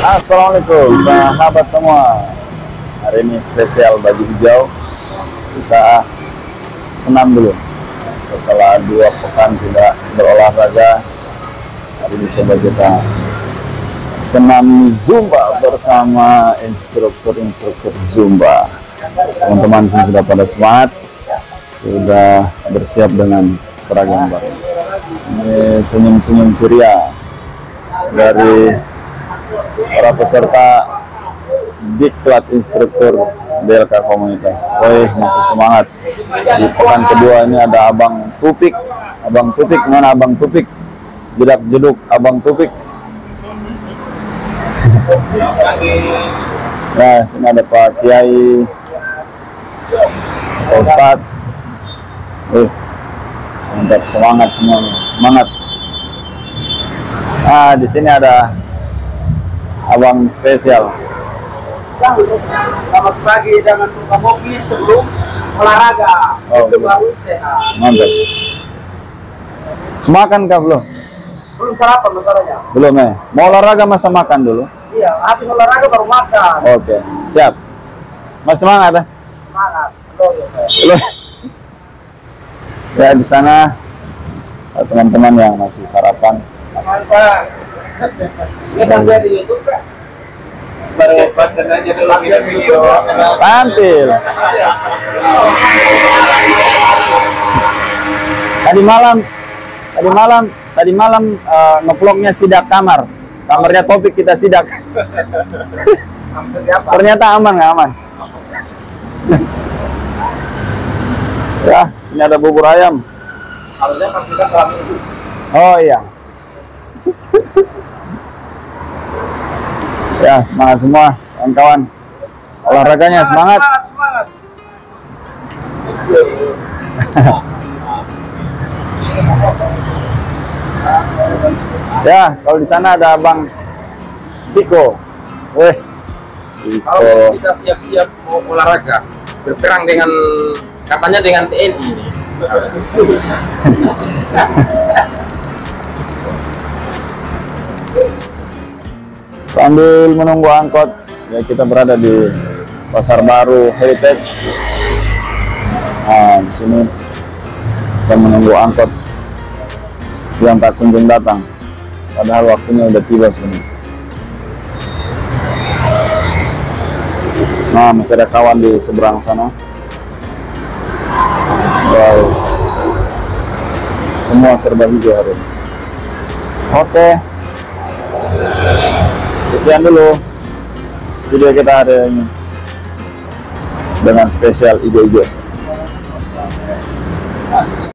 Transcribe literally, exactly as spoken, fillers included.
Assalamualaikum sahabat semua. Hari ini spesial baju hijau. Kita senam dulu setelah dua pekan tidak berolahraga. Hari ini coba kita senam Zumba bersama instruktur-instruktur Zumba. Teman-teman sudah pada semangat, sudah bersiap dengan seragam baru. Ini senyum-senyum ceria dari para peserta diklat instruktur D L K komunitas. Woi, masih semangat. Di pekan kedua ini ada Abang Tupik. Abang Tupik, mana Abang Tupik? Jedak jeduk Abang Tupik. Nah, sini ada Pak Kiai, Pak Ustadz. Eh, mantap, semangat semuanya, semangat. Nah, di sini ada abang spesial. Selamat pagi, jangan buka mobil sebelum olahraga. Oh, itu baru sehat. Mantap. Semakan kah belum? Belum sarapan masalahnya. Belum ya. Mau olahraga masa makan dulu? Iya, habis olahraga baru makan. Oke, siap. Mas semangat ya? Semangat. Belum. Belum. Ya, di sana teman-teman yang masih sarapan. Mantap. Ini kan dia di YouTube kan? Baru pakai aja dulu video. Tampil. Tadi malam, tadi malam, tadi malam uh, ngevlognya sidak kamar. Kamarnya Topik kita sidak. Ternyata aman nggak aman. Ya, sini ada bubur ayam. Harusnya pas kita kelam itu. Oh iya. Ya, semangat semua kawan-kawan. Olahraganya semangat. Semangat. Ya, kalau di sana ada Abang Tiko. Weh. Kalau Tiko. kita siap-siap mau olahraga, berperang dengan katanya dengan T N I ini. Sambil menunggu angkot, ya kita berada di Pasar Baru Heritage. Nah, di sini kita menunggu angkot yang tak kunjung datang. Padahal waktunya udah tiba sini. Nah, masih ada kawan di seberang sana. Guys, semua serba hijau hari ini. Oke. Sekian dulu video kita hari ini dengan spesial hijau-hijau.